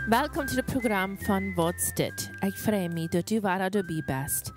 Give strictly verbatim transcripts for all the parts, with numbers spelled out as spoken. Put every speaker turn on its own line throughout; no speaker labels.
Welkom til det program van What's Dit. Ik freue mich, dat du weer dabei bist.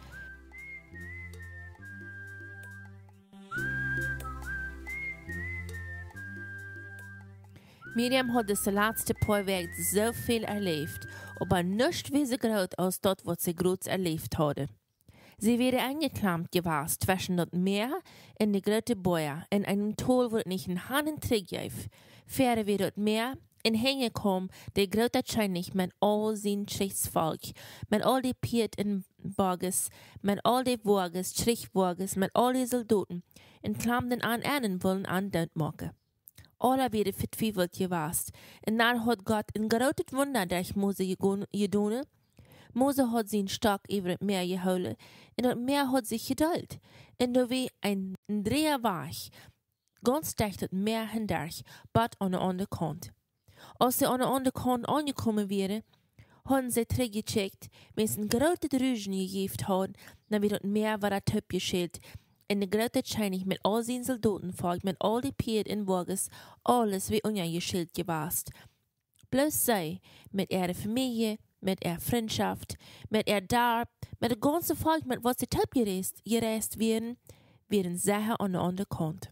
Miriam hat de laatste paar Weken so viel erlebt, aber nicht wie so groß als das, was sie groß erlebt hatte. Sie wäre eingeklemmt gewesen zwischen das Meer und die großen Bäume in einem Tal, wo es nicht einen Hahn trägt. Fähre wir das Meer in Hänge kom, der grote König met al zijn Kriegsvolk, met al die Piet en Borges, met al die Wagens, Strichwagens, met al die Soldaten, en klamden aan einen wollen aan dood maken. Alle werden vertwijfeld geweest, en dan had God een groot wunder durch Mose gedaan. Mose had zijn stok over het meer gehouden, en het meer had zich geduld, en er was een drieënweg, ganz dicht het meer hindurch, bad aan de andere kant. Als ze aan de andere kant aangekomen waren, hadden ze teruggecheckt, met een grote drugen gegeven hadden, dan weer het meer waar het opgeschild. En de grote König met al zijn soldatenvolk, met al die Piet en wagens, alles weer ongeschild geweest. Bloos zij, met ihre familie, met ihre vriendschaft, met ihr Dorp, met het ganze volk, met wat ze opgereist gereist werden, werden zij aan de andere kant.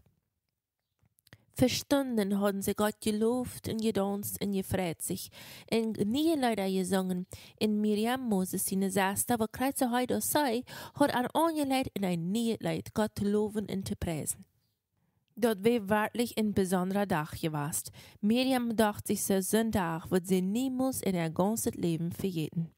Für Stunden hadden sie Gott gelobt und gedanzt und gefreut sich. Und nie Leute gesungen. In Miriam Moses seine Sester, wo Kreuz heute sei, hat er angelegt in ein nie Leid, Gott zu loben und zu preisen. Dort war wirklich ein besonderer Tag gewesen. Miriam dachte sich so Sonntag, wird sie niemals in ihr ganzes Leben vergeten.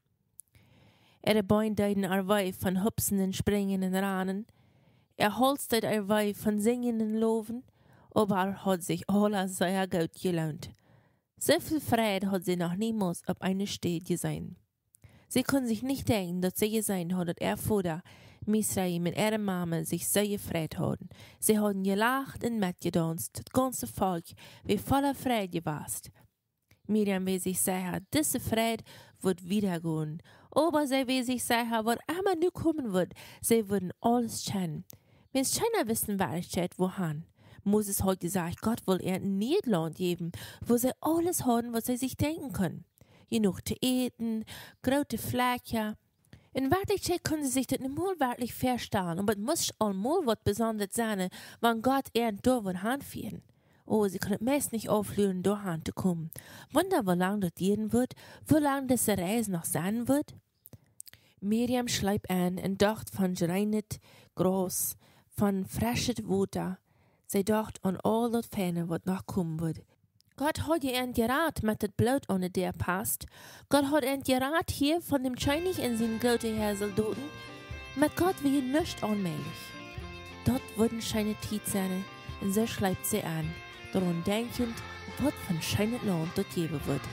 Er beundeuten er Weib von Hupsen und Springen und Ranen. Er holstert er Weib von Singen und Loben. Aber er hat sich alles sehr gut gelaunt. So viel Freude hat sie noch niemals auf einer Stelle gesehen. Sie konnte sich nicht denken, dass sie gesehen hat, dass ihr Vater, Misraim und ihre Mama sich so gefreut hatten. Sie hatten gelacht und mitgedanzt, das ganze Volk war voller Freude gewesen. Miriam will sich sicher, diese Freude wird wiedergehen. Aber sie will sich sicher, was immer nur kommen wird, sie würden alles kennen. Wenn es keiner wissen, wer es steht, wohin. Moses hat gesagt, Gott will ihr ein Niederland geben, wo sie alles haben, was sie sich denken können. Genug zu eten, große Flächen. In Wirklichkeit können sie sich das nicht mal wirklich verstehen, aber es muss einmal was Besonderes sein, wenn Gott ihr da will hinführen. Oh, sie können meist nicht aufhören, da hinzukommen. Wunder, wie lange das gehen wird, wie lange diese Reise noch sein wird. Miriam schleibt an und dacht von gereinigt Gras, von frischem Wasser. Sie dacht an all das Feine, was noch kommen wird. Gott hat ihr gerat mit das Blut ohne der passt. Gott hat ihr gerat hier von dem König in seinen großen Herr Soldaten. Mit Gott will nicht unmöglich. Dort würden scheine Tiet sein, und so schleibt sie an, daran denkend, was von scheinem Land dort geben wird.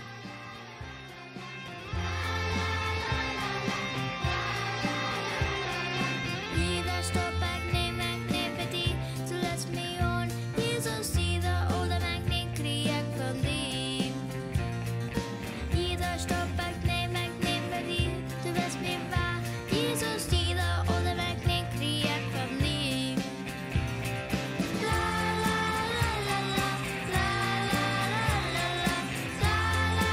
La la la la la la la la la la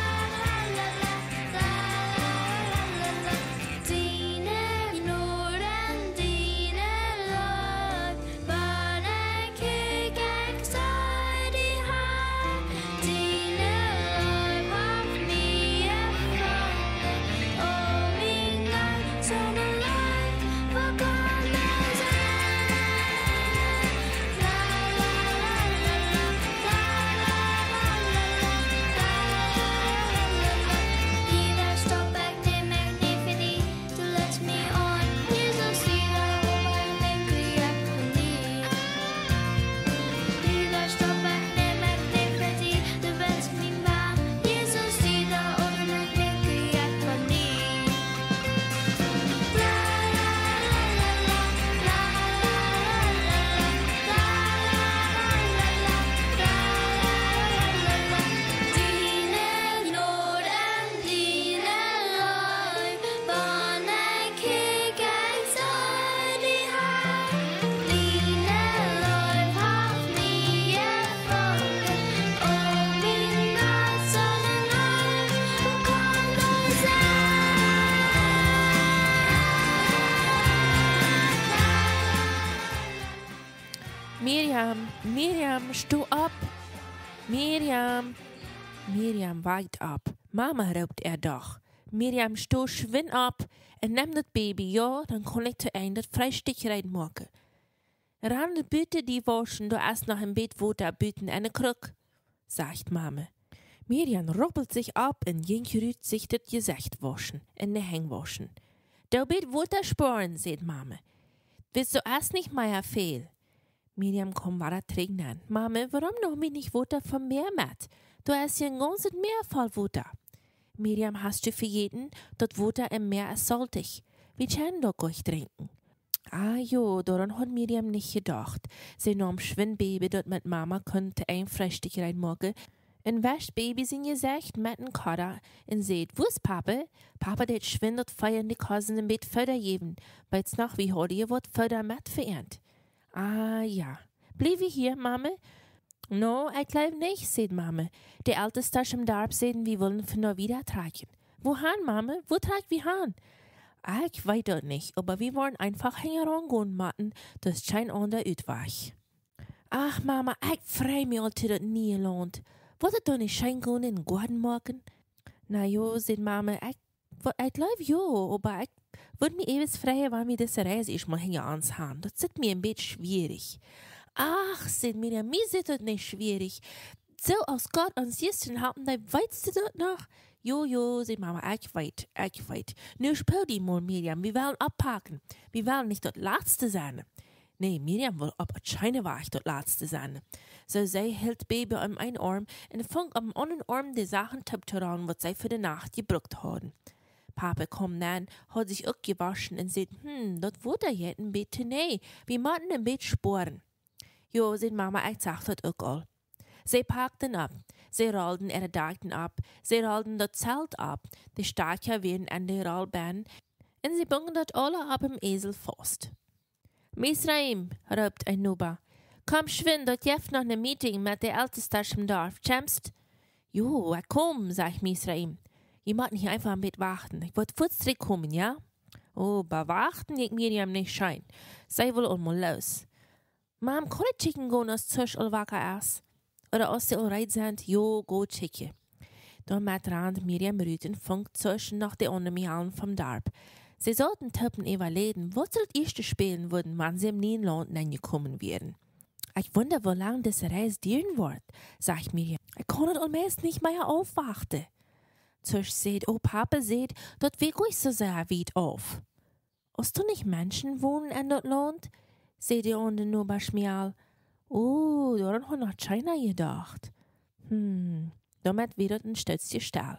Miriam, Miriam, steh ab. Miriam. Miriam weigt ab. Mama, roept er doch. Miriam, steh schwinn ab en neem dat baby, ja, dan kon ik te eind dat Frühstück reinmaken. Ran bitte die waschen, du hast noch im Bett Water büten en een Krug, sagt Mama. Miriam ruppelt sich ab en jinkt sich das Gesicht waschen, in de Hang waschen. Du bitt Water sparen, sagt Mama. Willst du erst nicht mehr viel? Miriam kommt weiter trinken. Mama, warum noch mir nicht Water vom Meer mit? Du hast ja ein ganzes Meer voll Water. Miriam, hast du vergessen, dat Water im Meer ist salzig. Wir können doch gleich trinken. Ah jo, daran hat Miriam nicht gedacht. Sie nahm Schwinnbaby, dat mit Mama könnte ein Frühstück reinmachen. En wäscht Baby sein Gesicht mit dem Kader und seht, wo ist Papa? Papa, der schwindet feiernde Kassen im Bett Föder geben, weil's noch wie heute ihr wird Föder mit verehrt. Ah ja, blieb wir hier, Mama? No, ich glaube nicht, sagt Mama. Die Älteste im Dorf sehen, wir wollen für noch wieder tragen. Wohin, Mama? Wo tragen wir hin? Ich weiß das nicht, aber wir wollen einfach herangehen, Martin. Das ist kein anderer Ausweg. Ach, Mama, ich freue mich, dass das nie lohnt. Wollt ihr doch nicht schön gehen in den Garten machen? Na jo, sagt Mama, ich, ich glaube jo, aber ich würde mich ewig freuen, wenn wir diese Reise erstmal hinter uns haben. Das ist mir ein bisschen schwierig. Ach, sagt Miriam, mir ist das nicht schwierig. So aus Gott uns gestern haben, da weißt du das noch? Jo, jo, sagt Mama, ich weiß, ich weiß. Nur spiel die mal, Miriam, wir wollen abpacken. Wir wollen nicht das Letzte sein. Nee, Miriam will aber scheine war ich das Letzte sein. So sie hält Baby am einen Arm und fängt am anderen Arm die Sachen tippt-heran, was sie für die Nacht gebraucht haben. Papa kommt dann, hat sich auch gewaschen und sagt, hm, das wurde jetzt ein bisschen nee, wir müssen ein bisschen sparen. Jo, sagt Mama, ich sag das auch all. Sie packten ab, sie rollten ihre Daten ab, sie rollten das Zelt ab, die Stärker werden an der Rollbahn und sie bungen das alle ab im Esel fast. Misraim, ruft ein Nuba, komm schwind, dort jeft noch ne Meeting mit der Ältesten im Dorf, kämpfst? Jo, ich komm, sagt Misraim. Ihr müsst nicht einfach ein bisschen warten, ich wollte kurz zurückkommen, ja? Oh, bei warten geht Miriam nicht schein, sei wohl einmal los. Mom, kann ich chicken gehen, als Tisch oder wacker ist? Oder als sie alright sind, jo, go chicken. Dann mit Rand Miriam Rüten funkt zwischen nach der Untermialen vom Dorf. Sie sollten tippen überlegen, was sie das erste spielen würden, wenn sie im Nienland angekommen wären. Ich wundere, wie lange diese Reise dauern wird, sagt Miriam. Ich kann das allmählich nicht mehr aufwarten. Tisch sagt, oh, Papa sagt, dort will ich so sehr weit auf. Hast du nicht Menschen wohnen in das Land? Seht ihr unten nur bei Schmial? Oh, daran hat noch keiner gedacht. Hm, damit wird ein Stützchen still.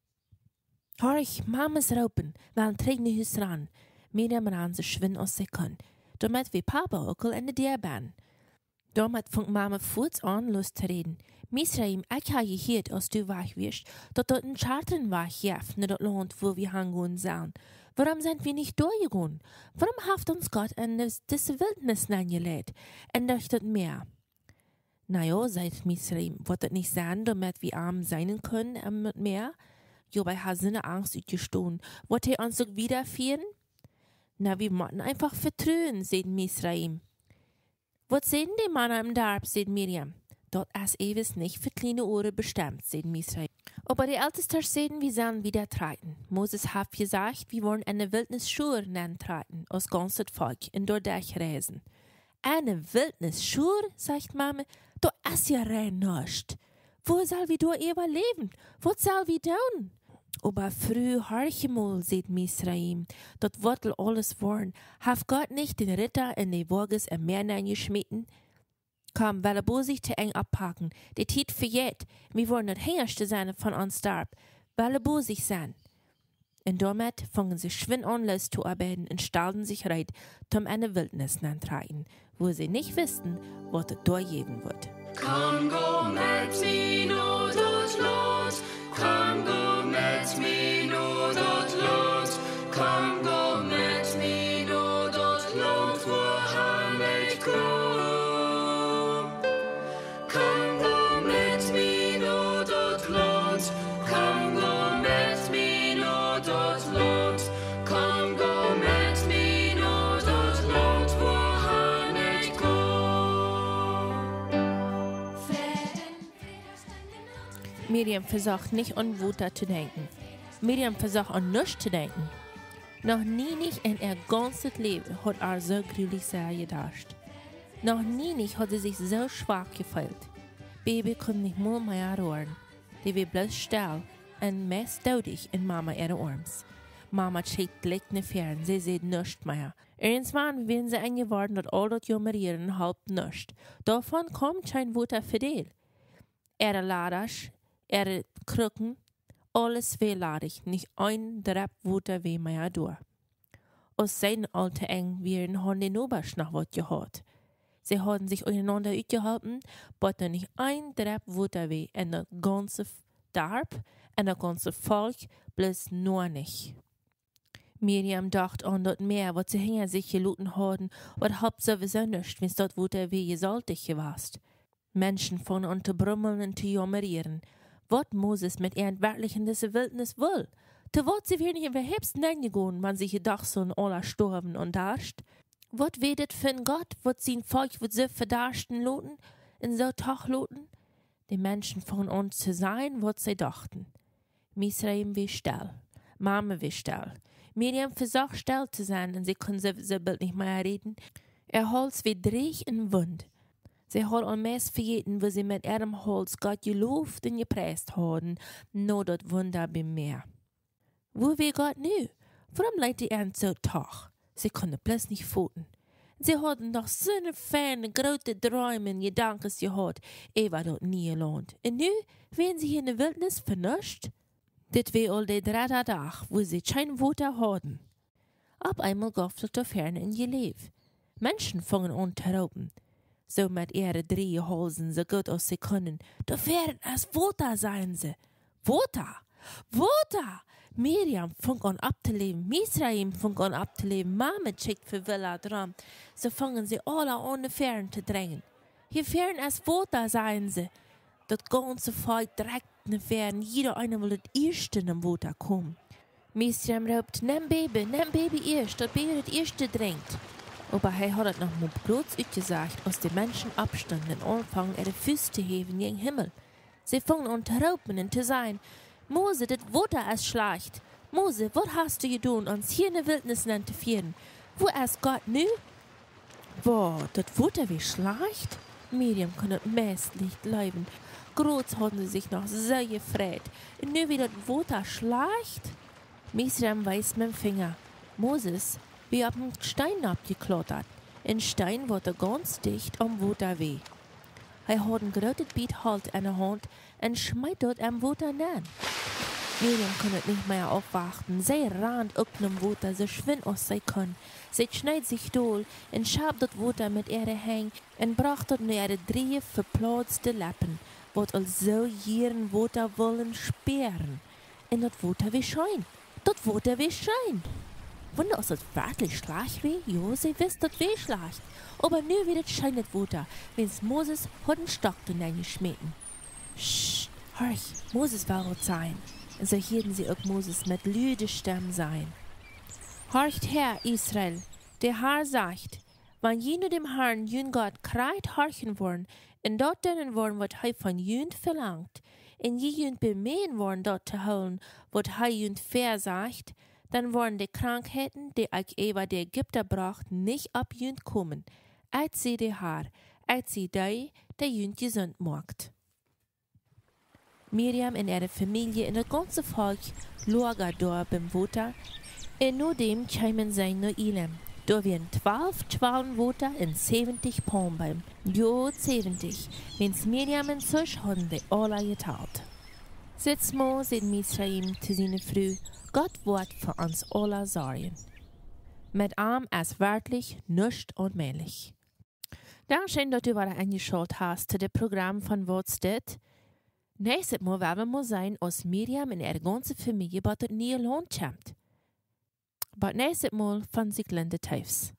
Horch, Mamas Raupen, wollen Tränenhüs ran. Miriam ran so schwinn aus sie können. Damit wie Papa auch in der Dirbahn. Damit fängt Mama kurz an, Lust zu reden. Misraim, ich habe gehört, als du wach wirst, dass dort ein Chartern war, jeft, in das Land, wo wir hingehen sollen. Warum sind wir nicht durchgegangen? Warum hat uns Gott in diese Wildnis hineingelegt? Und durch das Meer? Na ja, sagt Misraim, wird das nicht sein, damit wir arm sein können im Meer? Jo, bei hat seine Angst ausgestohlen. Wird er uns so wiederführen? Na, wir müssen einfach vertrauen, sagt Misraim. Was sehen die Männer im Dorf, sagt Miriam. Dort ist ewig nicht für kleine Ohren bestimmt, sagt Misraim. Aber die Ältesten sehen, wir sollen wieder treten. Moses hat gesagt, wir wollen eine Wildnisschur nennen treten, aus ganzem Volk, in dort reisen. Eine Wildnisschur, sagt Mama, du ist ja rein nicht. Wo soll wir dort überleben? Was soll wir tun? Aber früh horche mal, sagt Misraim, dort wird alles worden. Hat Gott nicht den Ritter in die Wages im Meer geschmitten? Komm, weil er sich zu eng abpacken. Die Zeit vergeht. Wir wollen das Herrste sein von uns Dorf. Weil er sich sein. Und damit fangen sie schwind an, los zu arbeiten und stellen sich reit, um eine Wildnis anzureiten, wo sie nicht wissen, was es dort geben wird.
Komm, go mit mir nur dort los. Komm, go mit mir nur dort los. Komm, go mit mir nur dort los, wohin ich komm. Komm, go mit mir nur dort los. Komm, go mit mir nur dort los. Komm, go mit mir nur dort los, wohin ich komm.
Miriam versucht nicht an Wuta zu denken. Miriam versucht an nichts zu denken. Noch nie nicht in ihr ganzes Leben hat er so gruwelig sehr gedacht. Noch nie nicht hat sie sich so schwach gefühlt. Baby konnte nicht mal mehr rühren. Die war bloß still und meist dödig in Mama ihre Arms. Mama schickt gleich nicht fern, sie sieht nichts mehr. Irgendwann werden sie eingeworden, dass all das Jummerieren halb nichts. Davon kommt kein Wuta Fidel. Ihre Ladasch, ihre Krücken, alles wehleidig, nicht ein Drepp Wuta weh mehr durch. Aus seinen alten Eng wären haben die Nobers noch was gehört. Sie haben sich untereinander ausgehalten, aber nicht ein Drepp Wuta weh in das ganze Dorf und das ganze Volk, bloß nur nicht. Miriam dachte an das Meer, was sie hinter sich geluten haben, und halb sowieso nicht, wenn es dort Wuta weh gesaltig warst. Menschen fangen an zu brummeln und zu jammerieren. Was Moses mit ihren wirklich in dieser Wildnis will? Zu was sie nicht in der Herbst hineingegangen, man sich gedacht so in aller Sturben und dascht? Was wedet für ein Gott, was sein Volk wird so verdarschten loten, in so Tag loten? Die Menschen fangen an zu sein, was sie dachten. Misraim wie still, Mama wie still. Miriam versucht still zu sein, und sie kann so bald nicht mehr reden. Er Holz wie Dreich in Wund. Sie hat allmählich vergeten, wo sie mit ihrem Holz Gott gelobt und gepreist haben, nur das Wunder beim Meer. Wo wir Gott nu? Warum leitet er so Tag? Sie konnte bloß nicht foten. Sie hatten noch so eine ferne, große Träume und Gedanken gehabt, eh war dort nie gelohnt. Und nu werden sie hier in der Wildnis vernuscht? Das war all der dritte Tag, wo sie kein Wunder hatten. Ab einmal gab es da ferne in ihr Leben. Menschen fangen an zu rauben. So mit ihren drei Halsen so gut als sie können. Da werden es Wunder sein sie. Wunder! Wunder! Miriam fängt an abzuleben, Misraim fängt an abzuleben, Mama schickt für Villa dran. So fangen sie alle an, die Fern zu drängen. Hier fern es Wunder sein sie. Das ganze Volk direkt in Fern, jeder einer will das erste in Wunder kommen. Misraim ruft, nimm Baby, nimm Baby erst, das Baby das erste drängt. Aber er hat es noch mal bloß gesagt, als die Menschen abstanden und anfangen, ihre Füße zu heben gegen den Himmel. Sie fangen an zu raupen und zu sagen, Mose, das Wunder es schleicht. Mose, was hast du getan, uns hier in der Wildnis zu führen? Wo ist Gott nu? Boah, das Wunder wie schleicht? Miriam kann das meist nicht leiden. Groß haben sie sich noch so gefreut. Und nu wie das Wunder schleicht? Misraim weist mit dem Finger. Moses, wir haben einen Stein abgeklottert. Ein Stein wurde ganz dicht am Wunder weh. Er hat ein großes Biet Halt in der Hand und schmeißt dort am Wunder nähen. Miriam konnte nicht mehr aufwarten. Sie rannt auf dem Wunder, so schwind als sie kann. Sie schneidet sich dohl und schabt das Wunder mit ihren Hängen und bracht dort nur ihre drei verplatzte Lappen, was als so ihren Wunder wollen sperren. Und das Wunder wie schein. Das Wunder wie schein. Wunder, ist das wirklich schlecht weh? Jo, sie wisst, das weh schlecht. Aber nu wird es schein das Wunder, wenn's Moses hat den Stock hineingeschmeten. Sch, horch, Moses war rot sein. Und so hielten sie auch Moses mit lüde Stimmen sein. Horcht her, Israel, der Herr sagt, wenn jene dem Herrn, jün Gott, kreit horchen wollen, und dort dennen wollen, was er von jün verlangt, und je jün bemühen wollen, dort zu holen, was er jün versagt, dann wollen die Krankheiten, die euch über die Ägypter bracht, nicht ab jün kommen. Als sie der Herr, als sie die, der jün gesund macht. Miriam und ihre Familie und das ganze Volk lagen dort beim Wunder, und nur dem kamen sie nach Elim. Da waren zwölf Schwalenwunder und siebzig Palmbäume. Jo, siebzig. Wenn's Miriam und Susch haben die alle geteilt. Sitz mal, sagt Misraim zu seiner Frau, Gott wird für uns alle sorgen. Mit ihm ist wirklich nichts unmöglich. Dankeschön, dass du wieder eingeschaltet hast zu dem Programm von What's Dit. Nächstes Mal werden wir mal sein, als Miriam und ihre ganze Familie bei der Nielon kommt. Aber nächstes Mal von sich Linda Teufs.